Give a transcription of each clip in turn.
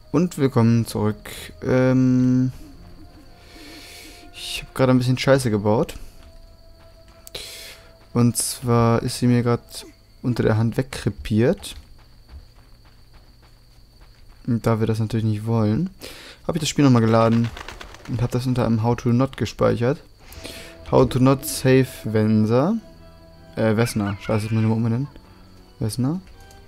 Und willkommen zurück. Ich habe gerade ein bisschen Scheiße gebaut. Und zwar ist sie mir gerade unter der Hand wegkrepiert. Und da wir das natürlich nicht wollen, habe ich das Spiel nochmal geladen und habe das unter einem How to Not gespeichert. How to Not Save Vensa. Vesna. Scheiße, ich muss nur umbenennen. Vesna.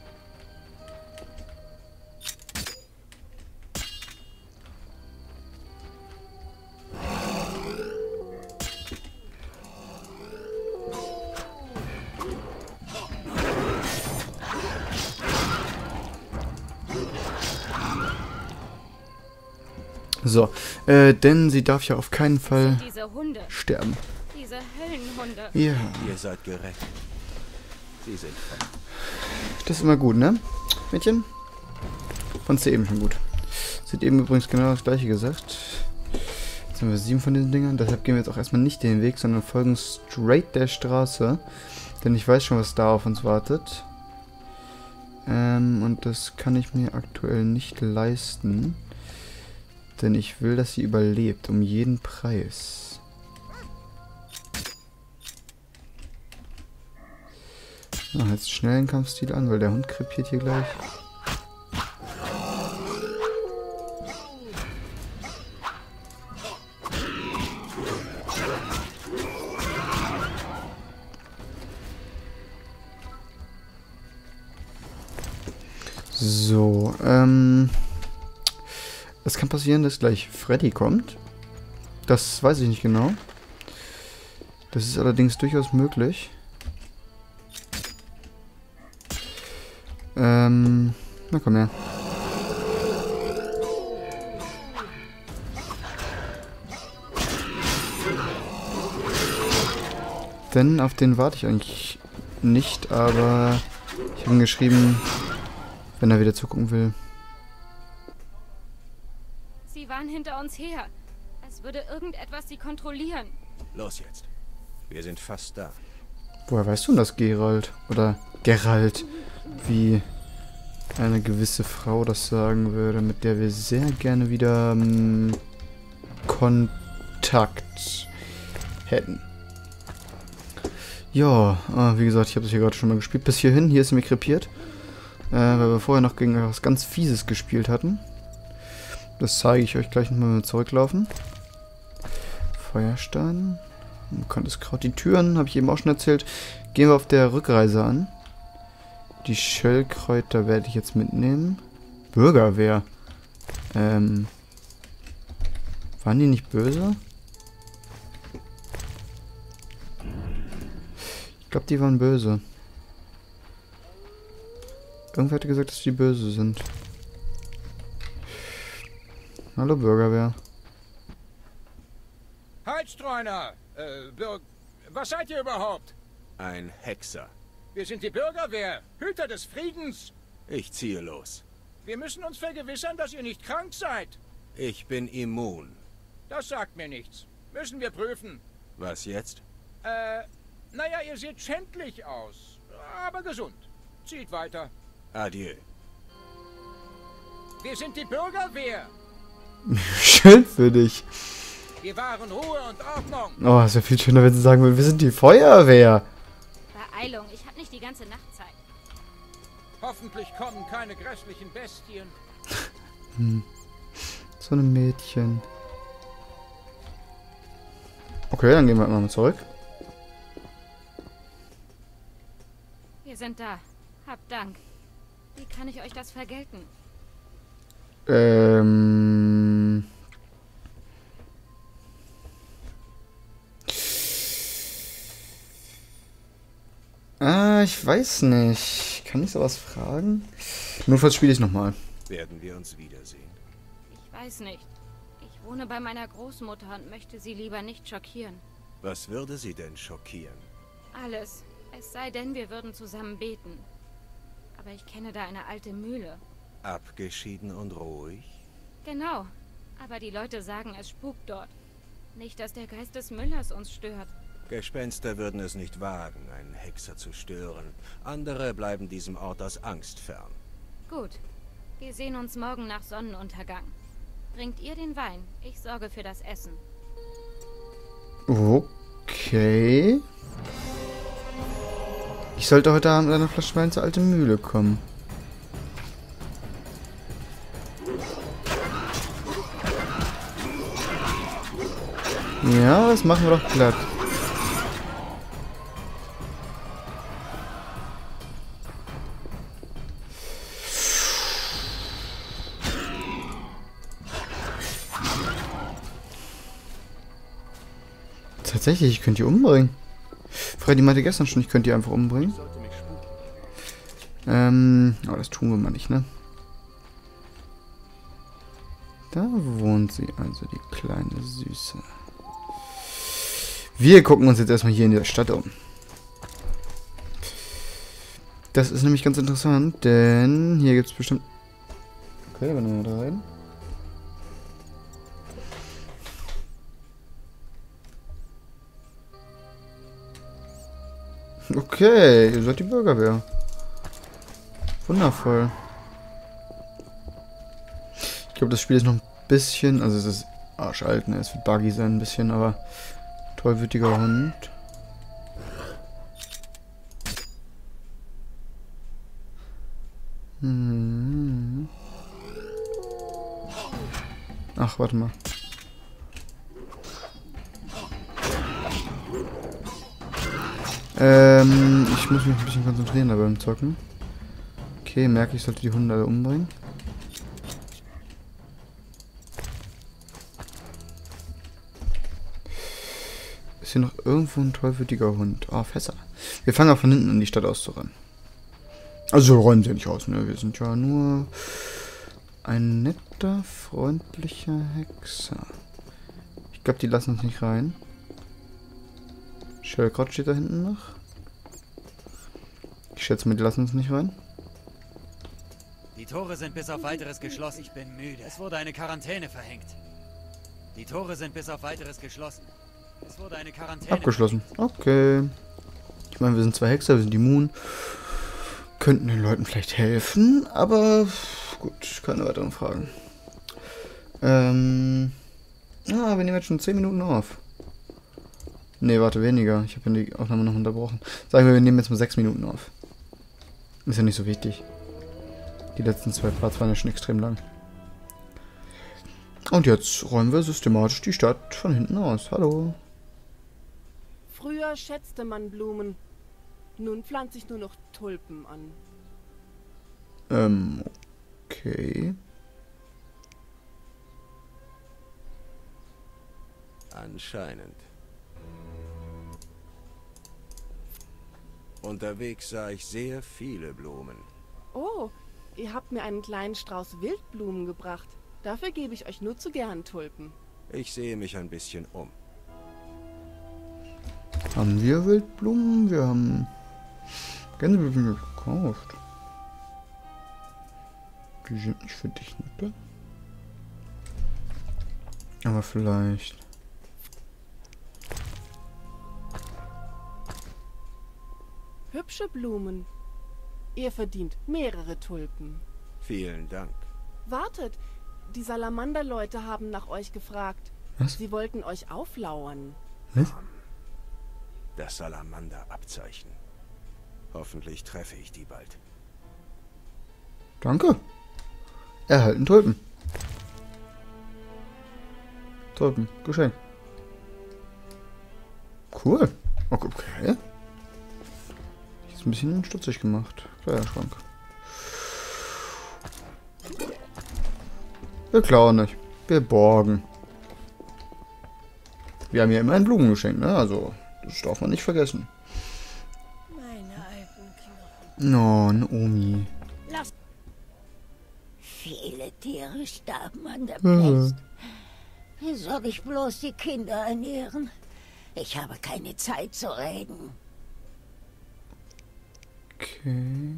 So, denn sie darf ja auf keinen Fall Diese Hunde, sterben. diese Höllenhunde. Ja, Ihr seid gerecht. Sie sind frei. das ist immer gut, ne? Mädchen? Fandst du eben schon gut. Sie hat eben übrigens genau das gleiche gesagt. Jetzt haben wir 7 von diesen Dingern, deshalb gehen wir jetzt auch erstmal nicht den Weg, sondern folgen straight der Straße. Denn ich weiß schon, was da auf uns wartet. Und das kann ich mir aktuell nicht leisten. Denn ich will, dass sie überlebt, um jeden Preis. So, jetzt schnell den Kampfstil an, weil der Hund krepiert hier gleich. So, es kann passieren, dass gleich Freddy kommt. Das weiß ich nicht genau. Das ist allerdings durchaus möglich. Na komm her. Denn auf den warte ich eigentlich nicht, aber ich habe ihm geschrieben, wenn er wieder zugucken will. Sie waren hinter uns her. Es würde irgendetwas sie kontrollieren. Los jetzt. Wir sind fast da. Woher weißt du denn das, Gerald? Oder Gerald, wie eine gewisse Frau das sagen würde, mit der wir sehr gerne wieder Kontakt hätten. Ja, wie gesagt, ich habe das hier gerade schon mal gespielt. Bis hierhin, hier ist sie mir krepiert. Weil wir vorher noch gegen was ganz Fieses gespielt hatten. Das zeige ich euch gleich nochmal, wenn wir zurücklaufen. Feuerstein. Bekanntes Kraut. Die Türen, habe ich eben auch schon erzählt. Gehen wir auf der Rückreise an. Die Schöllkräuter werde ich jetzt mitnehmen. Bürgerwehr. Waren die nicht böse? Ich glaube, die waren böse. Irgendwer hatte gesagt, dass die böse sind. Hallo Bürgerwehr. Halt, Streuner! Was seid ihr überhaupt? Ein Hexer. Wir sind die Bürgerwehr, Hüter des Friedens. Ich ziehe los. Wir müssen uns vergewissern, dass ihr nicht krank seid. Ich bin immun. Das sagt mir nichts. Müssen wir prüfen. Was jetzt? Naja, ihr seht schändlich aus, aber gesund. Zieht weiter. Adieu. Wir sind die Bürgerwehr. Schön für dich. Wir wahren Ruhe und Ordnung. Oh, es wäre viel schöner, wenn sie sagen würden, wir sind die Feuerwehr. Beeilung, ich habe nicht die ganze Nacht Zeit. Hoffentlich kommen keine grässlichen Bestien. So ein Mädchen. Okay, dann gehen wir mal zurück. Wir sind da. Habt Dank. Wie kann ich euch das vergelten? Ich weiß nicht. Kann ich sowas fragen? Notfalls spiele ich nochmal. Werden wir uns wiedersehen? Ich weiß nicht. Ich wohne bei meiner Großmutter und möchte sie lieber nicht schockieren. Was würde sie denn schockieren? Alles. Es sei denn, wir würden zusammen beten. Aber ich kenne da eine alte Mühle. Abgeschieden und ruhig? Genau. Aber die Leute sagen, es spukt dort. Nicht, dass der Geist des Müllers uns stört. Gespenster würden es nicht wagen, einen Hexer zu stören. Andere bleiben diesem Ort aus Angst fern. Gut. Wir sehen uns morgen nach Sonnenuntergang. Bringt ihr den Wein? Ich sorge für das Essen. Okay. Ich sollte heute Abend mit einer Flasche Wein zur alten Mühle kommen. Ja, das machen wir doch glatt. Tatsächlich, ich könnte die umbringen. Freddy meinte gestern schon, ich könnte die einfach umbringen. Aber das tun wir mal nicht, ne? Da wohnt sie, also die kleine Süße. Wir gucken uns jetzt erstmal hier in der Stadt um. Das ist nämlich ganz interessant, denn hier gibt es bestimmt... Okay, wenn wir da rein. Okay, ihr seid die Bürgerwehr. Wundervoll. Ich glaube, das Spiel ist noch ein bisschen... Also es ist arschalt, ne? Es wird buggy sein ein bisschen, aber... Tollwütiger Hund. Ach, warte mal. Ich muss mich ein bisschen konzentrieren dabei beim Zocken. Okay, merke ich, sollte die Hunde alle umbringen. Ist hier noch irgendwo ein tollwütiger Hund? Oh, Fässer. Wir fangen auch von hinten an, die Stadt auszuräumen. Also wir räumen sie ja nicht aus, ne? Wir sind ja nur ein netter, freundlicher Hexer. Ich glaube, die lassen uns nicht rein. Shellcrot steht da hinten noch. Ich schätze mal, die lassen uns nicht rein. Die Tore sind bis auf weiteres geschlossen. Ich bin müde. Es wurde eine Quarantäne verhängt. Die Tore sind bis auf weiteres geschlossen. Es wurde eine Quarantäne abgeschlossen. Okay. Ich meine, wir sind zwei Hexer, wir sind immun. Könnten den Leuten vielleicht helfen, aber gut, keine weiteren Fragen. Wir nehmen jetzt schon 10 Minuten auf. Ne, warte, weniger. Ich habe ja die Aufnahme noch unterbrochen. Sagen wir nehmen jetzt mal 6 Minuten auf. Ist ja nicht so wichtig. Die letzten 2 Parts waren ja schon extrem lang. Und jetzt räumen wir systematisch die Stadt von hinten aus. Hallo. Früher schätzte man Blumen. Nun pflanze ich nur noch Tulpen an. Okay. Anscheinend. Unterwegs sah ich sehr viele Blumen. Oh, ihr habt mir einen kleinen Strauß Wildblumen gebracht. Dafür gebe ich euch nur zu gern Tulpen. Ich sehe mich ein bisschen um. Haben wir Wildblumen? Wir haben Gänseblümchen gekauft. Die sind nicht für dich, ne? Aber vielleicht. Hübsche Blumen. Ihr verdient mehrere Tulpen. Vielen Dank. Wartet, die Salamander-Leute haben nach euch gefragt. Was? Sie wollten euch auflauern. Was? Das Salamander-Abzeichen. Hoffentlich treffe ich die bald. Danke. Erhalten Tulpen. Tulpen, Geschenk. Cool. Okay. Ist ein bisschen stutzig gemacht. Kleiderschrank. Wir klauen nicht. Wir borgen. Wir haben ja immer ein Blumengeschenk, ne? Also, das darf man nicht vergessen. Meine alten Knochen. Oh, Naomi. Lass. Viele Tiere starben an der Pest. Wie soll ich bloß die Kinder ernähren? Ich habe keine Zeit zu reden. Okay.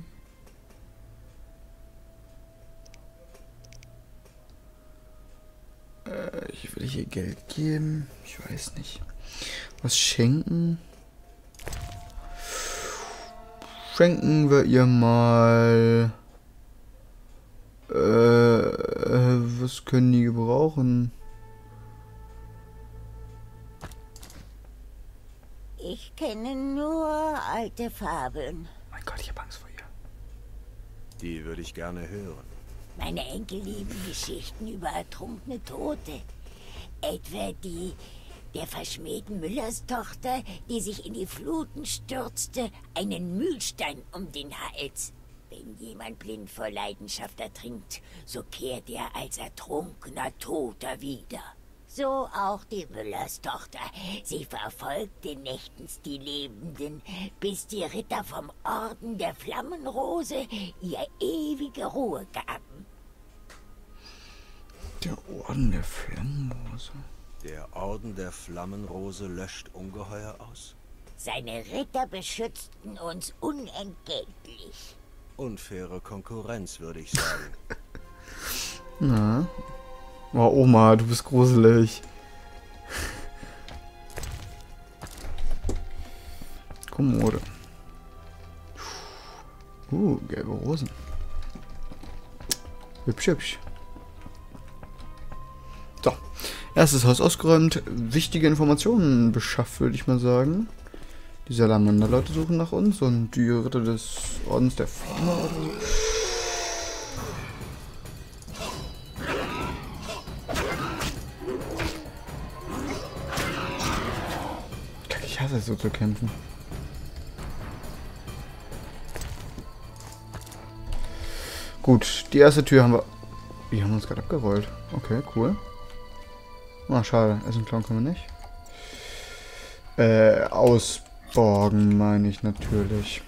Ich will hier Geld geben. Ich weiß nicht. Was schenken? Schenken wir ihr mal... Was können die gebrauchen? Ich kenne nur alte Fabeln. Mein Gott, ich habe Angst vor ihr. Die würde ich gerne hören. Meine Enkel lieben Geschichten über ertrunkene Tote. Etwa die der verschmähten Müllerstochter, die sich in die Fluten stürzte, einen Mühlstein um den Hals. Wenn jemand blind vor Leidenschaft ertrinkt, so kehrt er als ertrunkener Toter wieder. So auch die Müllerstochter. Sie verfolgte nächtens die Lebenden, bis die Ritter vom Orden der Flammenrose ihr ewige Ruhe gaben. Der Orden der Flammenrose. Der Orden der Flammenrose löscht Ungeheuer aus? Seine Ritter beschützten uns unentgeltlich. Unfaire Konkurrenz, würde ich sagen. Na. Oh, Oma, du bist gruselig. Kommode. Gelbe Rosen. Hübsch, hübsch. So. Erstes Haus ausgeräumt. Wichtige Informationen beschafft, würde ich mal sagen. Die Salamander-Leute suchen nach uns und die Ritter des Ordens der Flamme oder so. Ich hasse es so zu kämpfen. Gut, die erste Tür haben wir... Die haben uns gerade abgerollt. Okay, cool. Ah, schade. Essen klauen können wir nicht. Ausborgen meine ich natürlich.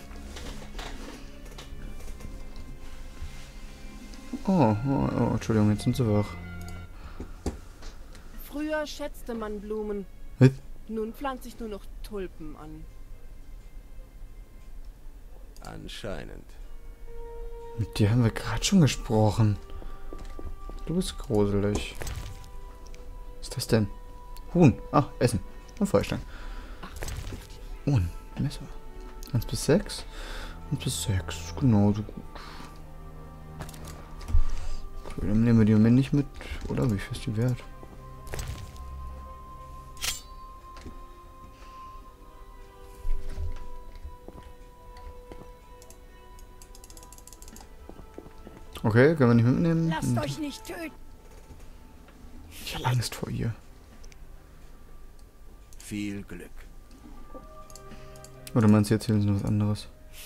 Oh, Entschuldigung, jetzt sind sie wach. Früher schätzte man Blumen. Was? Nun pflanze ich nur noch Tulpen an. Anscheinend. Mit dir haben wir gerade schon gesprochen. Du bist gruselig. Was ist das denn? Huhn. Ach, Essen. Und Feuerstein. Oh, ein Messer. 1 bis 6. 1 bis 6. Genauso gut. Okay, dann nehmen wir die Moment nicht mit. Oder wie viel ist die wert? Okay, können wir nicht mitnehmen. Lasst euch nicht töten. Ich habe Angst vor ihr. Viel Glück. Oder meinst du, erzählen sie noch was anderes?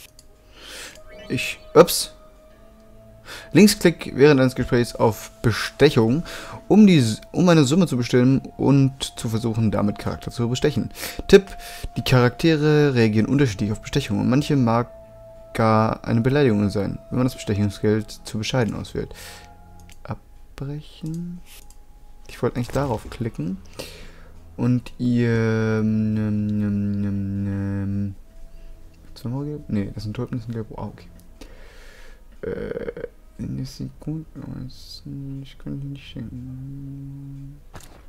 Ups. Linksklick während eines Gesprächs auf Bestechung, um eine Summe zu bestimmen und zu versuchen, damit Charakter zu bestechen. Tipp: Die Charaktere reagieren unterschiedlich auf Bestechung und manche mag gar eine Beleidigung sein, wenn man das Bestechungsgeld zu bescheiden auswählt. Abbrechen? Ich wollte eigentlich darauf klicken. Und ihr... Nee, das sind Tulpen, das sind gelb. Ah, okay. Das sieht gut aus. Ich kann die nicht schenken.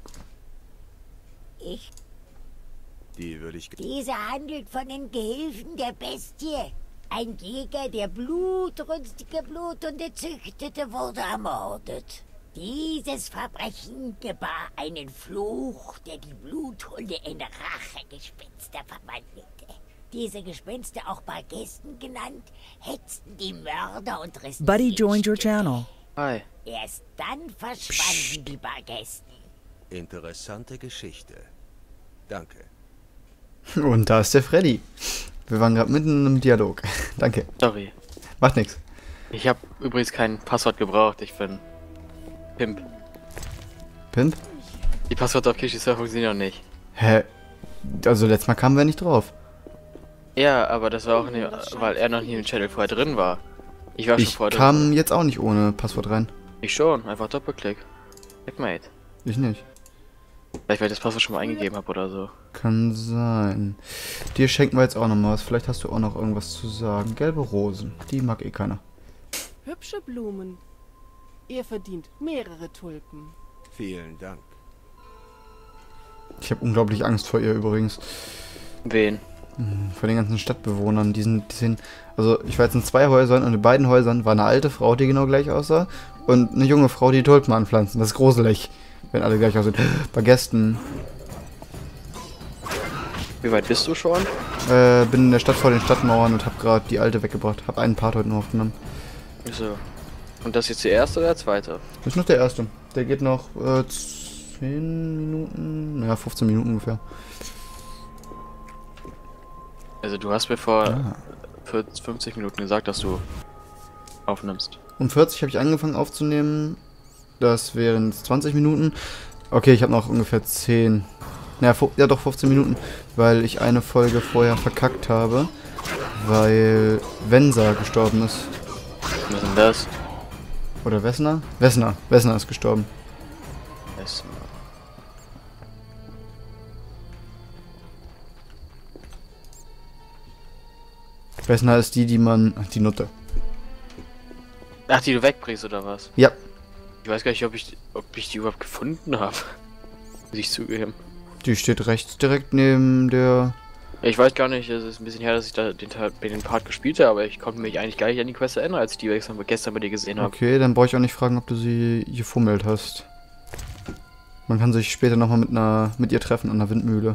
Die würde ich... Dieser handelt von den Gehilfen der Bestie. Ein Jäger, der blutrünstige Bluthunde züchtete, wurde ermordet. Dieses Verbrechen gebar einen Fluch, der die Bluthunde in Rachegespenster verwandelte. Diese Gespenster, auch Bargesten genannt, hetzten die Mörder und rissen Buddy sie in joined your Stücke. channel. Hi. Erst dann verschwanden die Bargesten. Interessante Geschichte. Danke. Und da ist der Freddy. Wir waren gerade mitten im Dialog. Danke. Sorry. Macht nichts. Ich habe übrigens kein Passwort gebraucht. Ich bin Pimp. Pimp? Die Passwörter auf Kishi Surf funktionieren noch nicht. Hä? Also letztes Mal kamen wir nicht drauf. Ja, aber das war auch nicht, weil er noch nie im Channel vorher drin war. Ich war schon Ich vorher kam drin. jetzt auch nicht ohne Passwort rein. Ich schon, einfach Doppelklick. Checkmate. Ich nicht. Vielleicht, weil ich das Passwort schon mal eingegeben habe oder so. Kann sein. Dir schenken wir jetzt auch noch mal was. Vielleicht hast du auch noch irgendwas zu sagen. Gelbe Rosen. Die mag eh keiner. Hübsche Blumen. Ihr verdient mehrere Tulpen. Vielen Dank. Ich habe unglaublich Angst vor ihr übrigens. Wen? Von den ganzen Stadtbewohnern, also ich war jetzt in 2 Häusern und in beiden Häusern war eine alte Frau, die genau gleich aussah und eine junge Frau, die Tulpen anpflanzen. Das ist gruselig, wenn alle gleich aussehen. Bei Gästen. Wie weit bist du schon? Bin in der Stadt vor den Stadtmauern und habe gerade die alte weggebracht. Hab einen Part heute noch aufgenommen. So. Und das ist jetzt der erste oder der zweite? Das ist noch der erste. Der geht noch 10 Minuten, naja 15 Minuten ungefähr. Also du hast mir vor 50 Minuten gesagt, dass du aufnimmst. Um 40 habe ich angefangen aufzunehmen. Das wären 20 Minuten. Okay, ich habe noch ungefähr 10. Naja, ja doch 15 Minuten, weil ich eine Folge vorher verkackt habe, weil Wenser gestorben ist. Was ist denn das? Oder Wessner? Wessner ist gestorben. Wessner. Wessner ist die man... Ach, die Nutte. Ach, die du wegbringst oder was? Ja. Ich weiß gar nicht, ob ich die überhaupt gefunden habe. Muss ich zugeben. Die steht rechts direkt neben der... Ich weiß gar nicht, es ist ein bisschen her, dass ich da den Part gespielt habe, aber ich konnte mich eigentlich gar nicht an die Quest erinnern, als ich die gestern bei dir gesehen habe. Okay, dann brauche ich auch nicht fragen, ob du sie gefummelt hast. Man kann sich später nochmal mit ihr treffen an der Windmühle.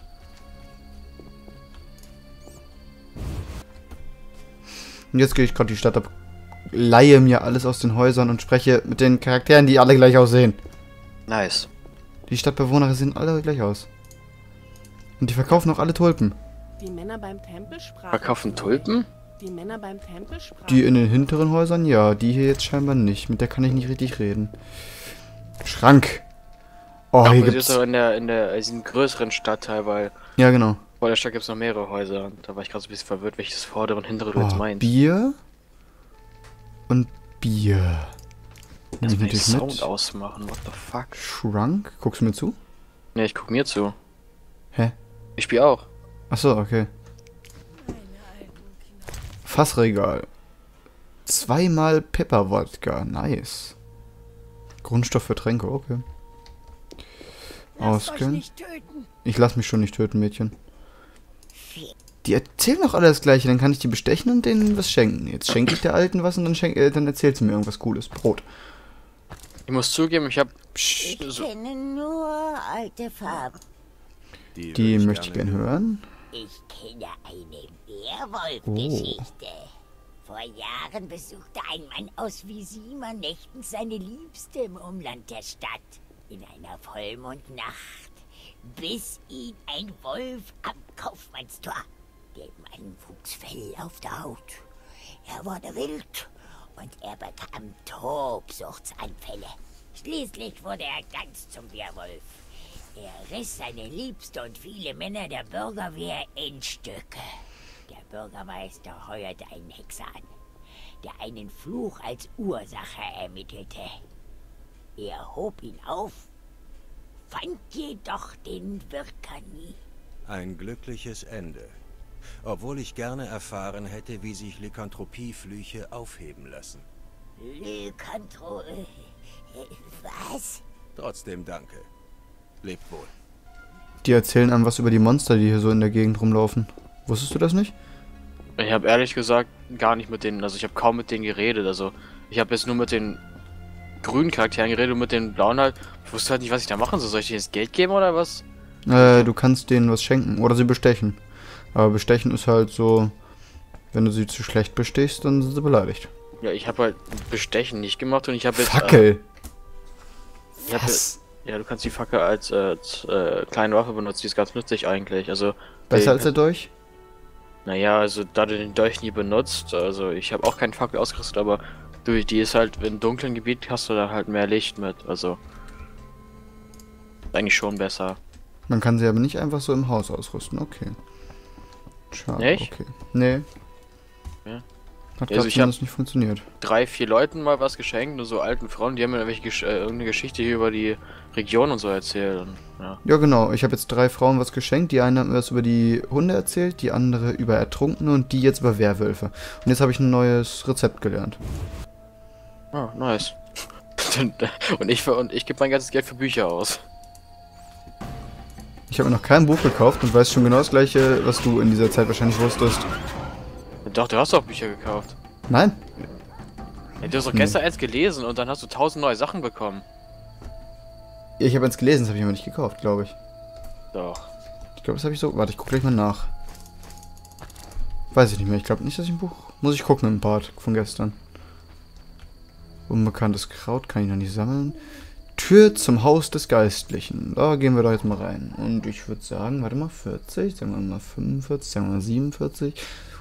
Und jetzt gehe ich gerade die Stadt ab, leihe mir alles aus den Häusern und spreche mit den Charakteren, die alle gleich aussehen. Nice. Die Stadtbewohner sehen alle gleich aus. Und die verkaufen auch alle Tulpen. Die Männer beim Tempel sprachen. Verkaufen Tulpen? Die Männer beim Tempel sprachen. Die in den hinteren Häusern, ja. Die hier jetzt scheinbar nicht. Mit der kann ich nicht richtig reden. Schrank. Oh, Ach, hier das gibt's... ist doch in diesem größeren Stadtteil, weil Ja, genau. vor der Stadt gibt es noch mehrere Häuser. Und da war ich gerade so ein bisschen verwirrt, welches vordere und hintere du jetzt Oh, meinst. Bier und Bier. Lass Nehme mich ich den natürlich Sound mit. ausmachen, what the fuck? Schrank? Guckst du mir zu? Ne, ich guck mir zu. Hä? Ich spiele auch. Achso, okay. Fassregal. 2-mal Pepper-Wodka. Nice. Grundstoff für Tränke, okay. Auskennen. Ich lass mich schon nicht töten, Mädchen. Die erzählen doch alle das Gleiche, dann kann ich die bestechen und denen was schenken. Jetzt schenke ich der Alten was und dann erzählt sie mir irgendwas Cooles. Brot. Ich muss zugeben, ich habe Ich kenne nur alte Farben. Die möchte ich gern hören. Ich kenne eine Werwolf-Geschichte. Vor Jahren besuchte ein Mann aus Visima nächtens seine Liebste im Umland der Stadt. In einer Vollmondnacht biss ihn ein Wolf am Kaufmannstor. Dem Mann wuchs Fell auf der Haut. Er wurde wild und er bekam Tobsuchtsanfälle. Schließlich wurde er ganz zum Werwolf. Er riss seine Liebste und viele Männer der Bürgerwehr in Stücke. Der Bürgermeister heuerte einen Hexer an, der einen Fluch als Ursache ermittelte. Er hob ihn auf, fand jedoch den Wirker nie. Ein glückliches Ende. Obwohl ich gerne erfahren hätte, wie sich Lykanthropieflüche aufheben lassen. Was? Trotzdem danke. Lebt wohl. Die erzählen einem was über die Monster, die hier so in der Gegend rumlaufen. Wusstest du das nicht? Ich habe ehrlich gesagt gar nicht mit denen, also ich habe kaum mit denen geredet, also ich habe jetzt nur mit den grünen Charakteren geredet und mit den blauen halt. Ich wusste halt nicht, was ich da machen soll. Soll ich denen jetzt Geld geben oder was? Du kannst denen was schenken oder sie bestechen. Aber bestechen ist halt so, wenn du sie zu schlecht bestichst, dann sind sie beleidigt. Ja, ich habe halt Bestechen nicht gemacht und ich habe jetzt... Fackel! Ja, du kannst die Fackel als kleine Waffe benutzen, die ist ganz nützlich eigentlich, also... Besser als der Dolch? Naja, also da du den Dolch nie benutzt, also ich habe auch keine Fackel ausgerüstet, aber durch die ist halt, in dunklen Gebiet hast du da halt mehr Licht mit, also... Eigentlich schon besser. Man kann sie aber nicht einfach so im Haus ausrüsten, okay. Schade, Nicht? okay. Nee. Ja. Hat Also gerade ich hab nicht funktioniert. 3, 4 Leuten mal was geschenkt, nur so alten Frauen, die haben mir irgendeine Geschichte hier über die Region und so erzählt. Und, ja. Ja, genau. Ich habe jetzt 3 Frauen was geschenkt. Die eine hat mir was über die Hunde erzählt, die andere über Ertrunkene und die jetzt über Werwölfe. Und jetzt habe ich ein neues Rezept gelernt. Oh, nice. und ich gebe mein ganzes Geld für Bücher aus. Ich habe mir noch kein Buch gekauft und weiß schon genau das gleiche, was du in dieser Zeit wahrscheinlich wusstest. Doch, du hast doch Bücher gekauft. Nein? Ja, du hast doch gestern eins gelesen und dann hast du 1000 neue Sachen bekommen. Ja, ich habe eins gelesen, das habe ich aber nicht gekauft, glaube ich. Doch. Ich glaube, das habe ich so... Warte, ich gucke gleich mal nach. Weiß ich nicht mehr. Ich glaube nicht, dass ich ein Buch... Muss ich gucken im Part von gestern. Unbekanntes Kraut kann ich noch nicht sammeln. Tür zum Haus des Geistlichen. Da gehen wir da jetzt mal rein. Und ich würde sagen, warte mal, 40, sagen wir mal 45, sagen wir mal 47.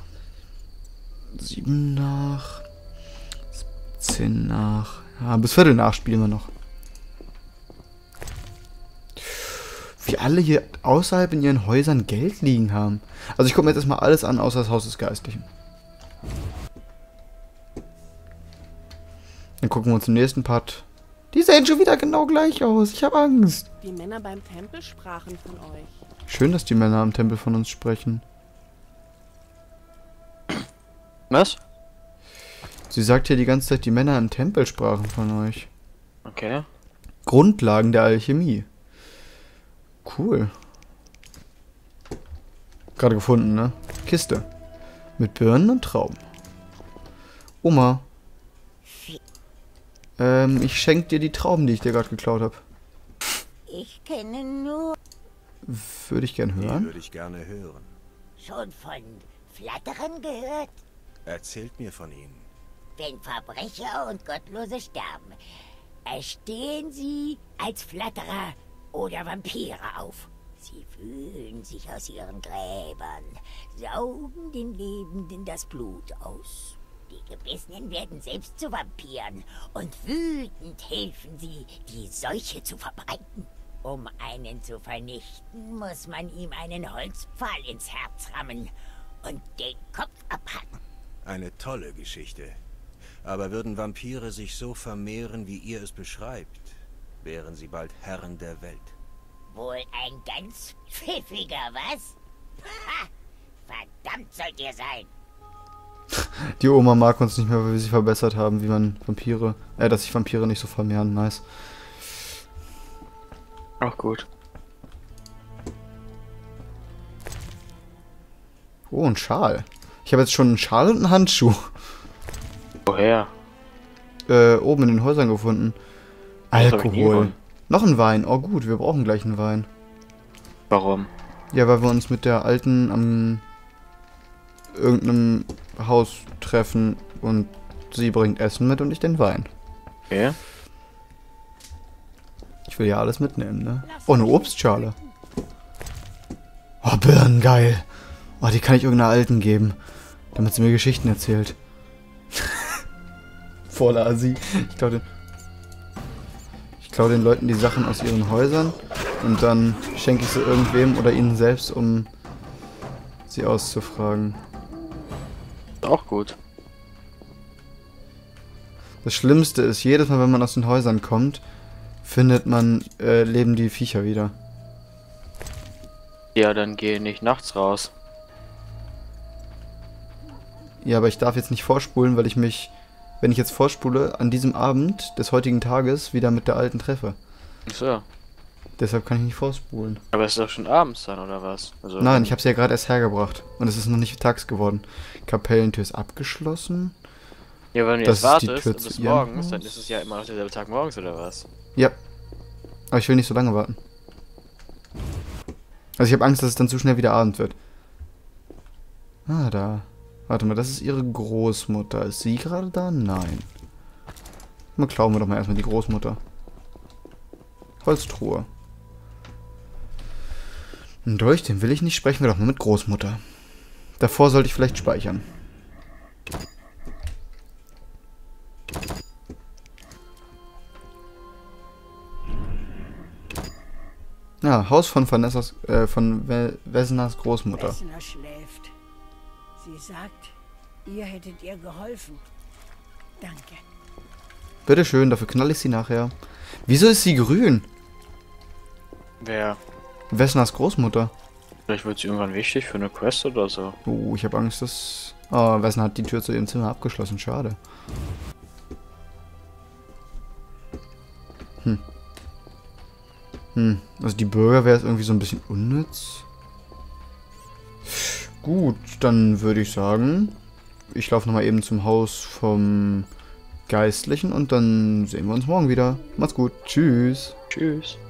7 nach. 17 nach. Ja, bis Viertel nach spielen wir noch. Wie alle hier außerhalb in ihren Häusern Geld liegen haben. Also ich gucke mir jetzt erstmal alles an, außer das Haus des Geistlichen. Dann gucken wir uns im nächsten Part. Die sehen schon wieder genau gleich aus. Ich habe Angst. Die Männer beim Tempel sprachen von euch. Schön, dass die Männer am Tempel von uns sprechen. Was? Sie sagt hier die ganze Zeit, die Männer im Tempel sprachen von euch. Okay. Grundlagen der Alchemie. Cool. Gerade gefunden, ne? Kiste. Mit Birnen und Trauben. Oma. Ich schenke dir die Trauben, die ich dir gerade geklaut habe. Ich kenne nur Würde ich gern Die hören. würde ich gerne hören. schon von Flatterern gehört. Erzählt mir von ihnen. Wenn Verbrecher und Gottlose sterben, erstehen sie als Flatterer oder Vampire auf. Sie wühlen sich aus ihren Gräbern, saugen den Lebenden das Blut aus. Die Gebissenen werden selbst zu Vampiren und wütend helfen sie, die Seuche zu verbreiten. Um einen zu vernichten, muss man ihm einen Holzpfahl ins Herz rammen und den Kopf abhacken. Eine tolle Geschichte. Aber würden Vampire sich so vermehren, wie ihr es beschreibt, wären sie bald Herren der Welt. Wohl ein ganz pfiffiger, was? Ha! Verdammt sollt ihr sein! Die Oma mag uns nicht mehr, weil wir sie verbessert haben, wie man Vampire... dass sich Vampire nicht so vermehren. Nice. Auch gut. Oh, ein Schal. Ich habe jetzt schon einen Schal und einen Handschuh. Woher? Oben in den Häusern gefunden. Das hab ich nie Alkohol. gewonnen. Noch ein Wein. Oh gut, wir brauchen gleich einen Wein. Warum? Ja, weil wir uns mit der Alten am irgendeinem Haus treffen und sie bringt Essen mit und ich den Wein. Okay. Ich will ja alles mitnehmen, ne? Oh, eine Obstschale. Oh, Birnen, geil. Oh, die kann ich irgendeiner Alten geben, damit sie mir Geschichten erzählt. Voller Assi. Ich klau den Leuten die Sachen aus ihren Häusern und dann schenke ich sie irgendwem oder ihnen selbst, um sie auszufragen. Auch gut. Das Schlimmste ist, jedes Mal, wenn man aus den Häusern kommt, findet man, leben die Viecher wieder. Ja, dann geh nicht nachts raus. Ja, aber ich darf jetzt nicht vorspulen, weil ich mich, wenn ich jetzt vorspule, an diesem Abend des heutigen Tages wieder mit der Alten treffe. So. Deshalb kann ich nicht vorspulen. Aber es ist doch schon abends dann, oder was? Also, Nein, ich habe sie ja gerade erst hergebracht. Und es ist noch nicht tags geworden. Kapellentür ist abgeschlossen. Ja, wenn du Das jetzt ist die wartest Tür und zu bis ihrem morgens, dann Haus. ist es ja immer noch derselbe Tag morgens, oder was? Ja. Aber ich will nicht so lange warten. Also ich habe Angst, dass es dann zu schnell wieder Abend wird. Ah, da. Warte mal, das ist ihre Großmutter. Ist sie gerade da? Nein. Mal klauen wir doch mal erstmal die Großmutter. Holztruhe. Ein Dolch, den will ich nicht. Sprechen wir doch mal mit Großmutter. Davor sollte ich vielleicht speichern. Ja, Haus von Vanessas, Vesnas Großmutter. Vesna schläft. Sie sagt, ihr hättet ihr geholfen. Danke. Bitteschön, dafür knall ich sie nachher. Wieso ist sie grün? Wer? Vesnas Großmutter. Vielleicht wird sie irgendwann wichtig für eine Quest oder so. Oh, ich habe Angst, dass... Oh, Vesna hat die Tür zu ihrem Zimmer abgeschlossen. Schade. Also die Bürger wäre es irgendwie so ein bisschen unnütz. Gut, dann würde ich sagen, ich laufe nochmal eben zum Haus vom Geistlichen und dann sehen wir uns morgen wieder. Macht's gut. Tschüss. Tschüss.